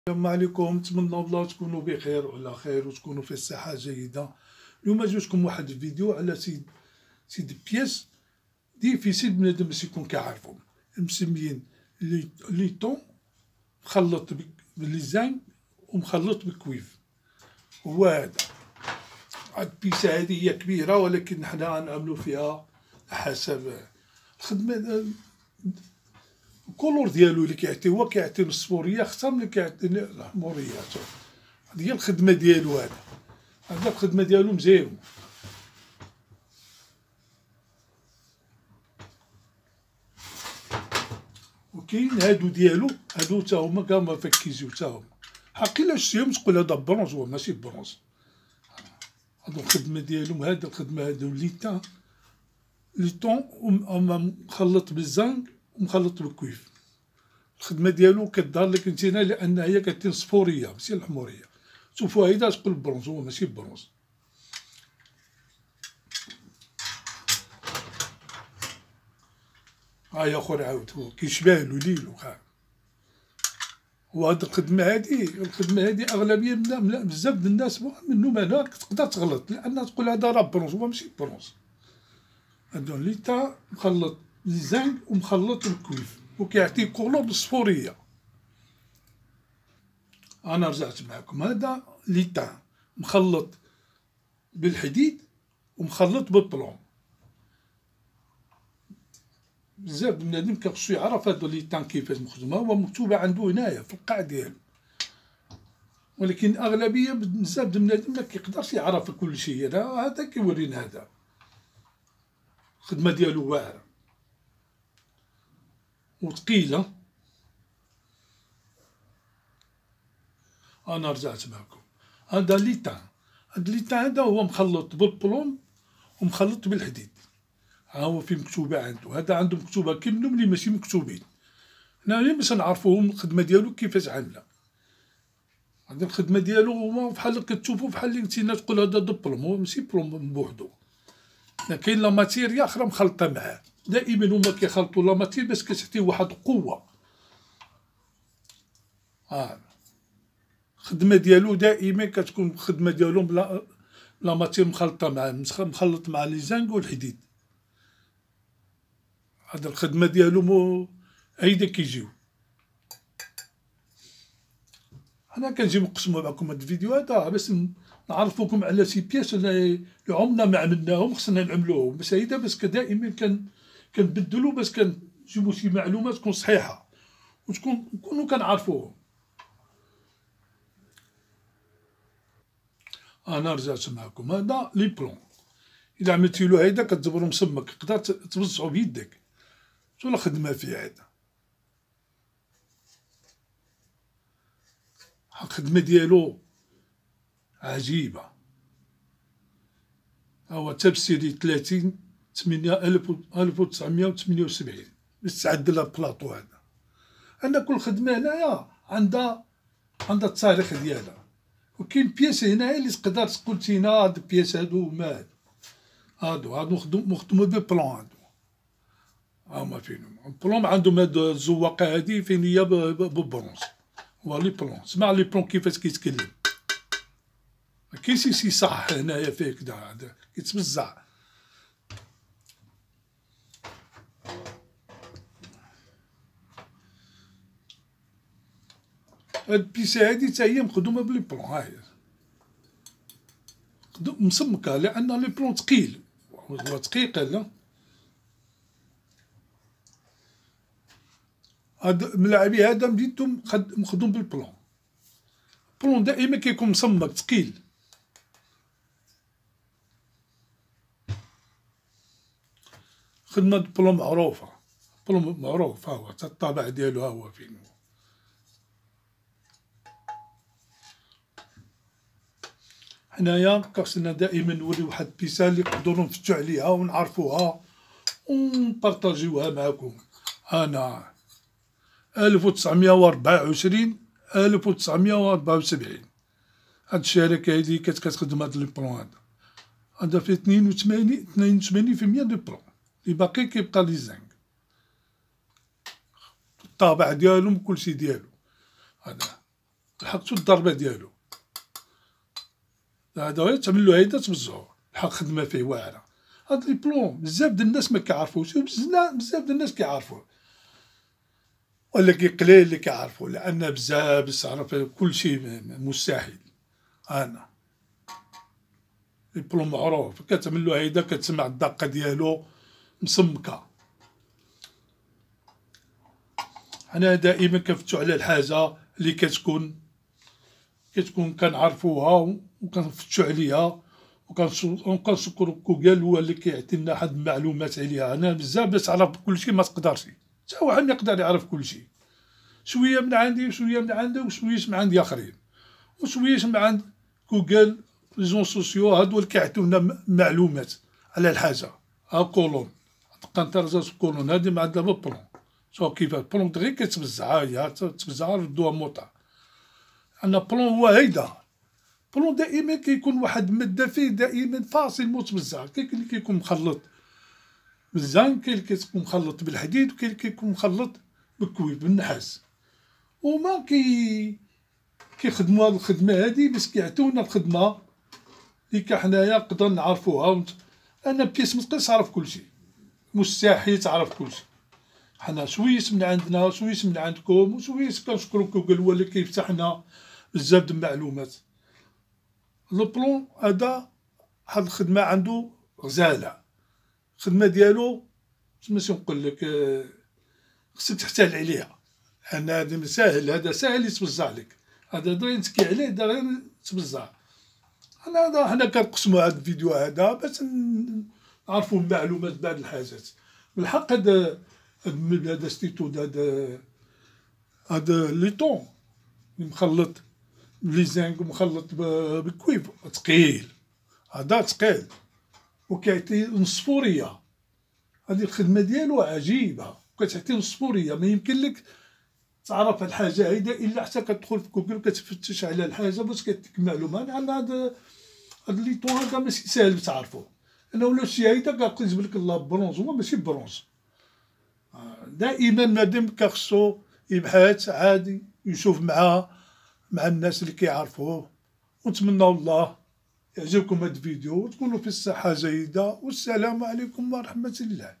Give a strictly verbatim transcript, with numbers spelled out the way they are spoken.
السلام عليكم، نتمنى الله تكونوا بخير وعلى خير وتكونوا في الصحة جيدة. اليوم جوتكم واحد الفيديو على سيد سيد بياس ديفيسيل بنادم باش يكون كيعرفهم، مسميين لي لي طون مخلط بالليزان ومخلط بالكويف. هو هذا هاد البيسة هادي هي كبيرة ولكن حنا غنعملو فيها حسب الخدمة. الكولور ديالو اللي كيعطي هو كيعطي الصفورية أكثر من اللي كيعطيني الحمورية. هادي هي الخدمة ديالو، هذا هذا الخدمة ديالو مزيون. وكاين هادو ديالو، هادو تا هما كاع ما فكيزيو تا هما، حقي إلا شتيهم تقول هذا برونز، هو ماشي برونز. هادو الخدمة ديالهم، هاد الخدمة هادو لي تان لي طون مخلط بالزنك ومخلط بالكويف. الخدمة ديالو كدار لك نتينا لأن هي كتين صفورية ماشي الحمورية. شوفو هيدا تقول برونز، هو ماشي برونز. هاهي خويا عاود هو كيشبهلو ليلو ها. وهاد الخدمة هادي الخدمة هادي أغلبية من بزاف د الناس منهم أنا تقدر تغلط، لأن تقول هذا راه برونز هو ماشي برونز. هادو لي تا مخلط بالزنك ومخلط بالكويف وكيعطي كولور بالصفورية. أنا رجعت معاكم، هذا لي تان مخلط بالحديد ومخلط بالبلون. بزاف د بنادم كيخصو يعرف هادو لي تان كيفاش مخدومة، هو مكتوبة عندو هنايا في القاع ديالو، ولكن أغلبية بزاف د بنادم مكيقدرش يعرف كلشي. هذا هذا كيورينا هذا الخدمة ديالو واعرة وثقيلة. أنا رجعت معكم، هذا لي تان هاد لي تان هذا هو مخلط بالبلوم ومخلط بالحديد. ها هو فين مكتوبة عندو، هذا عندو مكتوبة كاينهم لي ماشي مكتوبين. هنايا باش نعرفوهم الخدمة ديالو كيفاش عاملة. هاد الخدمة ديالو هو بحال كتشوفو بحال اللي نتينا تقول هذا دو بلوم، هو ماشي بلوم بوحدو. كاين لا ماتيريا أخرى مخلطة معاه، دائما هما كيخلطو لا ماتير باش كتعطيه واحد القوة. ها الخدمة ديالو دائما كتكون الخدمة ديالو بلا لا ماتير مخلطة معاه، مخلط مع لي زانك والحديد. هاد الخدمة ديالو مو هيدا كيجيو. أنا كنجي نقسمو معكم هاد الفيديو هذا باش نعرفوكم على شي بياس اللي عمرنا ما عملناهم خصنا نعملوهم، باش هيدا باش دائما كن كنبدلو باش كنجيبو شي معلومات تكون صحيحة وتكون نكونو كنعرفوهم. أنا رجعت معكم، هذا لي بلون. إلا عملتيلو هيدا كتجبرو مسمك، تقدر توزعو بيدك. شو الخدمة فيه هذا؟ الخدمة ديالو عجيبة. هو تبسيري ثلاثين تمنية ألف ألف وتسعمية وثمانية وسبعين باش تعدل البلاطو هذا. أنا كل خدمة هنايا عندها عندها التاريخ ديالها، وكاين بياس هنايا اللي تقدر تقول تينا هاد البياس هادو هما هادو هادو مخدومين بالبلون. هادو هما فينهم البلون، عندهم هاد الزواقة هادي فين هي بالبرونز. هو لي بلون، سمع لي بلون كيفاش كيتكلم، مكاينش شي صح هنايا فيه كدا، هذا كيتبزع. هاد البيسة هادي تا هي مخدومة بلي بلون، هاهي مسمكة لأن لي بلون تقيل، هو تقيل. لا هاد الملاعبي هذا بديتو مخدوم بالبلون. البلون دائما كيكون مسمك تقيل. خدمة بلون معروفة، بلون معروف، ها هو تا الطابع ديالو ها هو فين هو. حنايا خاصنا دائما نوريو واحد البيسة اللي نقدرو نفتشو عليها ونعرفوها ونبارطاجيوها معاكم. أنا ألف وتسعمية وربعة وعشرين ألف وتسعمية وربعة وسبعين هاد الشركة هادي كانت كتخدم هاد لي بلون هذا. هذا فيه اثنين وثمانين اثنين وثمانين في المية دو بلون، اللي باقي كيبقى لي زانك. الطابع ديالهم كلشي ديالو. هذا لحقتو الضربة ديالو. هذا غير تعملو هيدا تبزعو، الحق خدمة فيه واعرة. هاد لي بلون بزاف د الناس مكيعرفوش، بزاف د الناس كيعرفوه، ولكن قليل اللي كيعرفوه، لأن بزاف بصراحة كلشي مستحيل. أنا لي بلون معروف، كتعملو هيدا كتسمع الدقة ديالو مسمكة. حنا دائما كنفتشو على الحاجة اللي كتكون كتكون كنعرفوها وكنفتشو عليها، وكنشكرو جوجل هو اللي كيعطينا واحد المعلومات عليها. أنا بزاف باش تعرف كلشي ما تقدرش، حتى واحد ما يقدر يعرف كلشي، شوية من عندي وشوية من عندك وشوية من عند آخرين وشوية من عند جوجل. ريزون سوسيو هادو اللي كيعطيونا معلومات على الحاجة. ها كولون تبقى انت رجعت كولون هادي ما عندها ما بلون. شوف كيفاش بلون دغيا كتبزع، ها هي تبزع ردوها موطا. عندنا بلون هو هيدا. بلون دائما كيكون واحد المادة فيه دائما فاصل متبزع، كاين اللي كيكون مخلط بالزنك، كاين اللي كيكون مخلط بالحديد، وكاين اللي كيكون مخلط بالكويت بالنحاس. وما كي كيخدمو هاد الخدمة هادي باش كيعطيونا الخدمة اللي حنايا نقدر نعرفوها. أنا بياس متقدرش تعرف كلشي، مستحيل تعرف كلشي. حنا شويش من عندنا وشويش من عندكم وشويش كنشكرو جوجل هو اللي كيفتح لنا بزاف د المعلومات. لو بلون هذا هاد الخدمة عندو غزالة، الخدمة ديالو ماشي نقولك خصك تحتال عليها، لأن هذا ساهل، هذا ساهل يتوزع لك، هذا دغيا نتكي عليه دغيا يتوزع. أنا هذا حنا كنقسمو هاد الفيديو هذا باش نعرفو المعلومات بعض الحاجات. بالحق هاد هاد هاد ستيتود هاد هاد ليطون مخلط بلي زانك ومخلط بالكويف تقيل، هذا تقيل وكيعطي نصفورية. هادي الخدمة ديالو عجيبة، كتعطي نصفورية، ما يمكن لك تعرف الحاجة هيدا إلا حتى كتدخل في جوجل وكتفتش على الحاجة باش كتعطيك معلومة. لأن هاد هاد ليطون هذا ماشي ساهل باش تعرفو، أنا ولا شي هيدا كيبقى يجيب لك الله برونز، هو ماشي برونز. دائما مادام كخصو يبحث عادي يشوف مع مع الناس اللي كيعرفوه. ونتمنى الله يعجبكم هاد الفيديو وتكونوا في الصحة جيدة، والسلام عليكم ورحمة الله.